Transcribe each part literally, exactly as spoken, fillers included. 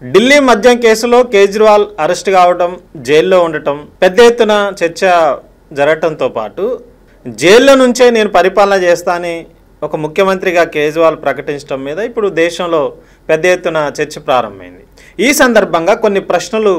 ఢిల్లీ మద్యం కేసులో కేజ్రీవాల్ అరెస్ట్ కావడం, జైల్లో ఉండటం పెద్ద ఎత్తున చర్చ జరగటంతో పాటు జైల్లో నుంచే నేను పరిపాలన చేస్తానని ఒక ముఖ్యమంత్రిగా కేజ్రీవాల్ ప్రకటించడం మీద ఇప్పుడు దేశంలో పెద్ద ఎత్తున చర్చ ప్రారంభమైంది. ఈ సందర్భంగా కొన్ని ప్రశ్నలు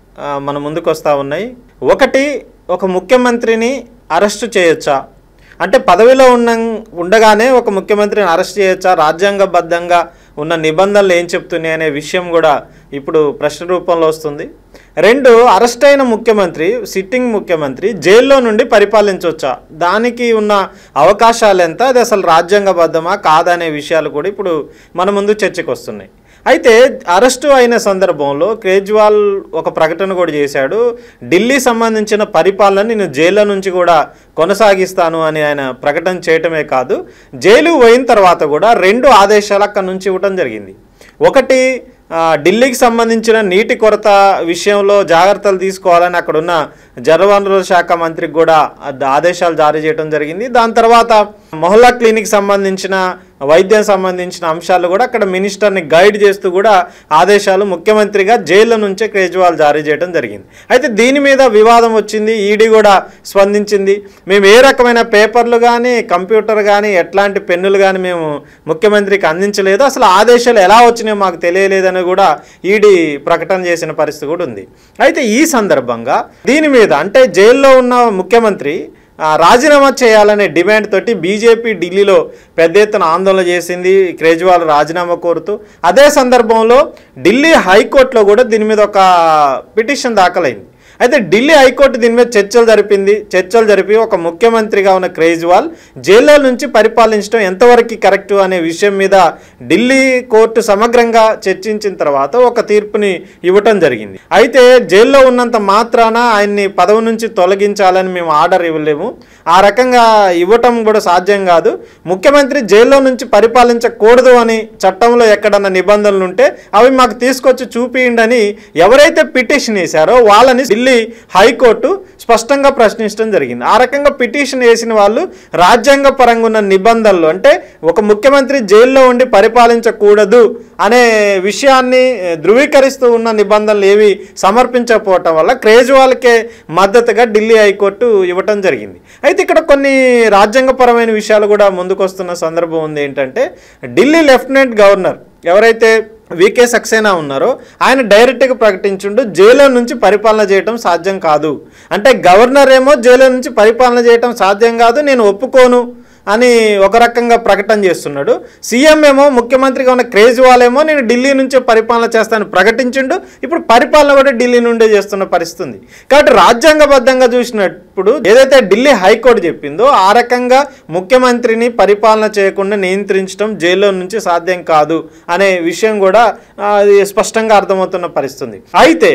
మన ముందుకు వస్తూ ఉన్నాయి. ఒకటి, ఒక ముఖ్యమంత్రిని అరెస్టు చేయొచ్చా? అంటే పదవిలో ఉన్న ఉండగానే ఒక ముఖ్యమంత్రిని అరెస్ట్ చేయొచ్చా? రాజ్యాంగబద్ధంగా ఉన్న నిబంధనలు ఏం చెప్తున్నాయి అనే విషయం కూడా ఇప్పుడు ప్రశ్న రూపంలో వస్తుంది. రెండు, అరెస్ట్ అయిన ముఖ్యమంత్రి, సిట్టింగ్ ముఖ్యమంత్రి జైల్లో నుండి పరిపాలించవచ్చా? దానికి ఉన్న అవకాశాలు ఎంత? అది అసలు రాజ్యాంగబద్ధమా కాదనే విషయాలు కూడా ఇప్పుడు మన ముందు చర్చకు వస్తున్నాయి. అయితే అరెస్టు అయిన సందర్భంలో కేజ్రీవాల్ ఒక ప్రకటన కూడా చేశాడు. ఢిల్లీ సంబంధించిన పరిపాలన నేను జైల్లో నుంచి కూడా కొనసాగిస్తాను అని ఆయన ప్రకటన చేయటమే కాదు, జైలు పోయిన తర్వాత కూడా రెండు ఆదేశాలు అక్కడి నుంచి ఇవ్వటం జరిగింది. ఒకటి, ఢిల్లీకి సంబంధించిన నీటి కొరత విషయంలో జాగ్రత్తలు తీసుకోవాలని అక్కడున్న జలవనరుల శాఖ మంత్రికి కూడా ఆదేశాలు జారీ చేయడం జరిగింది. దాని తర్వాత మొహల్లా క్లినిక్ సంబంధించిన వైద్యం సంబంధించిన అంశాలు కూడా అక్కడ మినిస్టర్ని గైడ్ చేస్తూ కూడా ఆదేశాలు ముఖ్యమంత్రిగా జైల్లో నుంచే కేజ్రీవాల్ జారీ చేయడం జరిగింది. అయితే దీని మీద వివాదం వచ్చింది. ఈడీ కూడా స్పందించింది. మేము ఏ రకమైన పేపర్లు కానీ కంప్యూటర్ కానీ ఎట్లాంటి పెన్నులు కానీ మేము ముఖ్యమంత్రికి అందించలేదు, అసలు ఆదేశాలు ఎలా వచ్చినాయో మాకు తెలియలేదని కూడా ఈడీ ప్రకటన చేసిన పరిస్థితి కూడా ఉంది. అయితే ఈ సందర్భంగా దీని మీద అంటే జైల్లో ఉన్న ముఖ్యమంత్రి రాజీనామా చేయాలనే డిమాండ్ తోటి బీజేపీ ఢిల్లీలో పెద్ద ఎత్తున ఆందోళన చేసింది, కేజ్రీవాల్ రాజీనామా కోరుతూ. అదే సందర్భంలో ఢిల్లీ హైకోర్టులో కూడా దీని మీద ఒక పిటిషన్ దాఖలైంది. అయితే ఢిల్లీ హైకోర్టు దీని మీద చర్చలు జరిపింది. చర్చలు జరిపి ఒక ముఖ్యమంత్రిగా ఉన్న కేజ్రీవాల్ జైల్లో నుంచి పరిపాలించడం ఎంతవరకు కరెక్టు అనే విషయం మీద ఢిల్లీ కోర్టు సమగ్రంగా చర్చించిన తర్వాత ఒక తీర్పుని ఇవ్వటం జరిగింది. అయితే జైల్లో ఉన్నంత మాత్రాన ఆయన్ని పదవి నుంచి తొలగించాలని మేము ఆర్డర్ ఇవ్వలేము, ఆ రకంగా ఇవ్వటం కూడా సాధ్యం కాదు. ముఖ్యమంత్రి జైల్లో నుంచి పరిపాలించకూడదు అని చట్టంలో ఎక్కడన్నా నిబంధనలు ఉంటే అవి మాకు తీసుకొచ్చి చూపియండి అని ఎవరైతే పిటిషన్ వేశారో వాళ్ళని ఢిల్లీ హైకోర్టు స్పష్టంగా ప్రశ్నించడం జరిగింది. ఆ రకంగా పిటిషన్ వేసిన వాళ్ళు రాజ్యాంగ పరంగా ఉన్న నిబంధనలు అంటే ఒక ముఖ్యమంత్రి జైల్లో ఉండి పరిపాలించకూడదు అనే విషయాన్ని ధృవీకరిస్తూ ఉన్న నిబంధనలు ఏవి సమర్పించకపోవటం వల్ల కేజ్రీవాల్కే మద్దతుగా ఢిల్లీ హైకోర్టు ఇవ్వటం జరిగింది. అయితే ఇక్కడ కొన్ని రాజ్యాంగపరమైన విషయాలు కూడా ముందుకు వస్తున్న సందర్భం ఉంది. ఏంటంటే ఢిల్లీ లెఫ్టినెంట్ గవర్నర్ ఎవరైతే వికే సక్సేనా ఉన్నారో ఆయన డైరెక్ట్గా ప్రకటించుండు జైల్లో నుంచి పరిపాలన చేయడం సాధ్యం కాదు. అంటే గవర్నర్ ఏమో జైల్లో నుంచి పరిపాలన చేయడం సాధ్యం కాదు, నేను ఒప్పుకోను అని ఒక రకంగా ప్రకటన చేస్తున్నాడు. సీఎం ఏమో ముఖ్యమంత్రిగా ఉన్న కేజ్రీవాల్ ఏమో నేను ఢిల్లీ నుంచే పరిపాలన చేస్తానని ప్రకటించిండు. ఇప్పుడు పరిపాలన కూడా ఢిల్లీ నుండే చేస్తున్న పరిస్థితి ఉంది. కాబట్టి రాజ్యాంగబద్ధంగా చూసినప్పుడు ఏదైతే ఢిల్లీ హైకోర్టు చెప్పిందో ఆ రకంగా ముఖ్యమంత్రిని పరిపాలన చేయకుండా నియంత్రించడం జైల్లో నుంచి సాధ్యం కాదు అనే విషయం కూడా స్పష్టంగా అర్థమవుతున్న పరిస్థితి. అయితే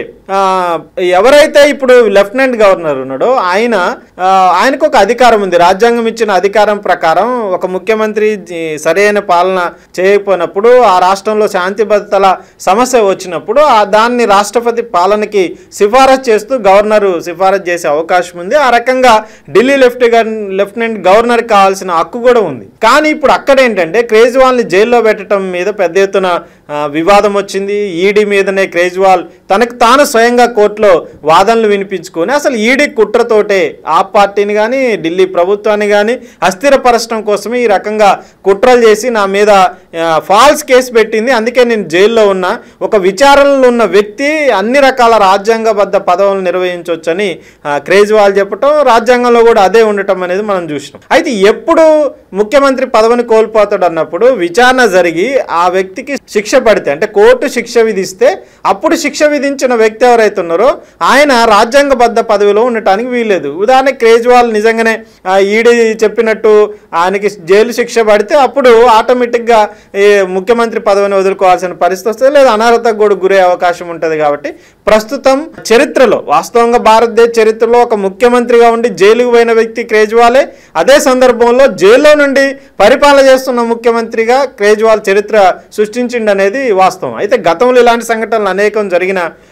ఎవరైతే ఇప్పుడు లెఫ్టినెంట్ గవర్నర్ ఉన్నాడో ఆయన ఆయనకు ఒక అధికారం ఉంది. రాజ్యాంగం ఇచ్చిన అధికారం ప్రకారం ఒక ముఖ్యమంత్రి సరైన పాలన చేయకపోయినప్పుడు ఆ రాష్ట్రంలో శాంతి భద్రతల సమస్య వచ్చినప్పుడు దాన్ని రాష్ట్రపతి పాలనకి సిఫారసు చేస్తూ గవర్నరు సిఫారసు చేసే అవకాశం ఉంది. ఆ రకంగా ఢిల్లీ లెఫ్ట్ లెఫ్టినెంట్ గవర్నర్ కావాల్సిన హక్కు కూడా ఉంది. కానీ ఇప్పుడు అక్కడ ఏంటంటే కేజ్రీవాల్ని జైల్లో పెట్టడం మీద పెద్ద ఎత్తున వివాదం వచ్చింది. ఈడీ మీదనే కేజ్రీవాల్ తనకు తాను స్వయంగా కోర్టులో వాదనలు వినిపించుకొని అసలు ఈడీ కుట్రతోటే ఆప్ పార్టీని కానీ ఢిల్లీ ప్రభుత్వాన్ని కానీ అస్థిరపరచడం కోసమే ఈ రకంగా కుట్రలు చేసి నా మీద ఫాల్స్ కేసు పెట్టింది, అందుకే నేను జైల్లో ఉన్నా. ఒక విచారణలో ఉన్న వ్యక్తి అన్ని రకాల రాజ్యాంగబద్ధ పదవులను నిర్వహించవచ్చని కేజ్రీవాల్ చెప్పటం, రాజ్యాంగంలో కూడా అదే ఉండటం అనేది మనం చూసినాం. అయితే ఎప్పుడు ముఖ్యమంత్రి పదవిని కోల్పోతాడు అన్నప్పుడు విచారణ జరిగి ఆ వ్యక్తికి శిక్ష పడితే అంటే కోర్టు శిక్ష విధిస్తే అప్పుడు శిక్ష విధించిన వ్యక్తి ఎవరైతే ఉన్నారో ఆయన రాజ్యాంగబద్ధ పదవిలో ఉండటానికి వీల్లేదు. ఉదాహరణకి కేజ్రీవాల్ నిజంగానే ఈడీ చెప్పినట్టు ఆయనకి జైలు శిక్ష పడితే అప్పుడు ఆటోమేటిక్గా ఈ ముఖ్యమంత్రి పదవిని వదులుకోవాల్సిన పరిస్థితి వస్తుంది, లేదా అనర్హతకు కూడా గురే అవకాశం ఉంటుంది. కాబట్టి ప్రస్తుతం చరిత్రలో వాస్తవంగా భారతదేశ చరిత్రలో ఒక ముఖ్యమంత్రిగా ఉండి జైలుకు పోయిన వ్యక్తి కేజ్రీవాలే. అదే సందర్భంలో జైల్లో నుండి పరిపాలన చేస్తున్న ముఖ్యమంత్రిగా కేజ్రీవాల్ చరిత్ర సృష్టించిండు అనేది వాస్తవం. అయితే గతంలో ఇలాంటి సంఘటనలు అనేకం జరిగిన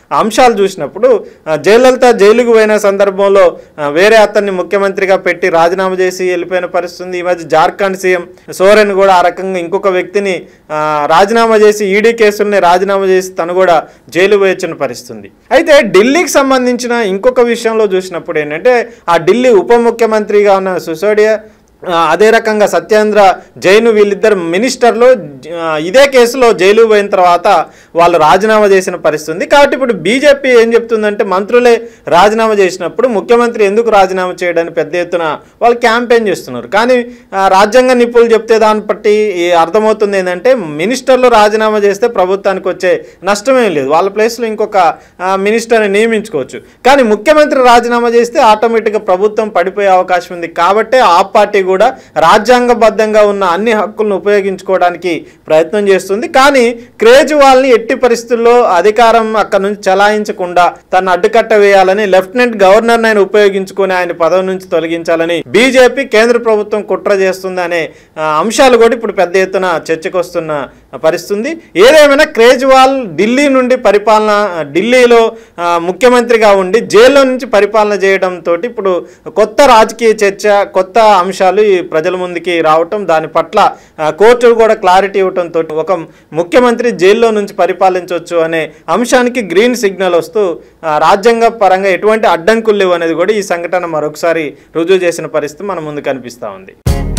అంశాలు చూసినప్పుడు జయలలిత జైలుకు పోయిన సందర్భంలో వేరే అతన్ని ముఖ్యమంత్రిగా పెట్టి రాజీనామా చేసి వెళ్ళిపోయిన పరిస్థితి. ఈ మధ్య జార్ఖండ్ సీఎం సోరెన్ కూడా ఆ రకంగా ఇంకొక వ్యక్తిని రాజీనామా చేసి ఈడీ కేసుల్ని రాజీనామా చేసి తను కూడా జైలు పోయొచ్చిన పరిస్థితి. అయితే ఢిల్లీకి సంబంధించిన ఇంకొక విషయంలో చూసినప్పుడు ఏంటంటే ఆ ఢిల్లీ ఉప ముఖ్యమంత్రిగా ఉన్న సిసోడియా, అదే రకంగా సత్యేంద్ర జైన్ వీళ్ళిద్దరు మినిస్టర్లు ఇదే కేసులో జైలు పోయిన తర్వాత వాళ్ళు రాజీనామా చేసిన పరిస్థితి. కాబట్టి ఇప్పుడు బీజేపీ ఏం చెప్తుందంటే మంత్రులే రాజీనామా చేసినప్పుడు ముఖ్యమంత్రి ఎందుకు రాజీనామా చేయడానికి పెద్ద ఎత్తున వాళ్ళు క్యాంపెయిన్ చేస్తున్నారు. కానీ రాజ్యాంగ నిపుణులు చెప్తే దాన్ని బట్టి అర్థమవుతుంది ఏంటంటే మినిస్టర్లు రాజీనామా చేస్తే ప్రభుత్వానికి వచ్చే నష్టమేం లేదు, వాళ్ళ ప్లేస్లో ఇంకొక మినిస్టర్ని నియమించుకోవచ్చు. కానీ ముఖ్యమంత్రి రాజీనామా చేస్తే ఆటోమేటిక్గా ప్రభుత్వం పడిపోయే అవకాశం ఉంది. కాబట్టే ఆ పార్టీ కూడా రాజ్యాంగబద్ధంగా ఉన్న అన్ని హక్కులను ఉపయోగించుకోవడానికి ప్రయత్నం చేస్తుంది. కానీ కేజ్రీవాల్ని ఎట్టి పరిస్థితుల్లో అధికారం అక్కడ నుంచి చలాయించకుండా తను అడ్డుకట్ట వేయాలని లెఫ్టినెంట్ గవర్నర్ ఆయన ఉపయోగించుకొని ఆయన పదవి నుంచి తొలగించాలని బీజేపీ కేంద్ర ప్రభుత్వం కుట్ర చేస్తుంది అనే అంశాలు కూడా ఇప్పుడు పెద్ద ఎత్తున చర్చకు వస్తున్న పరిస్థితి. ఏదేమైనా కేజ్రీవాల్ ఢిల్లీ నుండి పరిపాలన ఢిల్లీలో ముఖ్యమంత్రిగా ఉండి జైల్లో నుంచి పరిపాలన చేయడంతో ఇప్పుడు కొత్త రాజకీయ చర్చ, కొత్త అంశాలు ఈ ప్రజల ముందుకి రావటం, దాని పట్ల కోర్టు కూడా క్లారిటీ ఇవ్వడంతో ఒక ముఖ్యమంత్రి జైల్లో నుంచి పరిపాలించవచ్చు అనే అంశానికి గ్రీన్ సిగ్నల్ వస్తూ రాజ్యాంగ పరంగా ఎటువంటి అడ్డంకులు లేవు అనేది కూడా ఈ సంఘటన మరొకసారి రుజువు చేసిన పరిస్థితి మన ముందు కనిపిస్తూ ఉంది.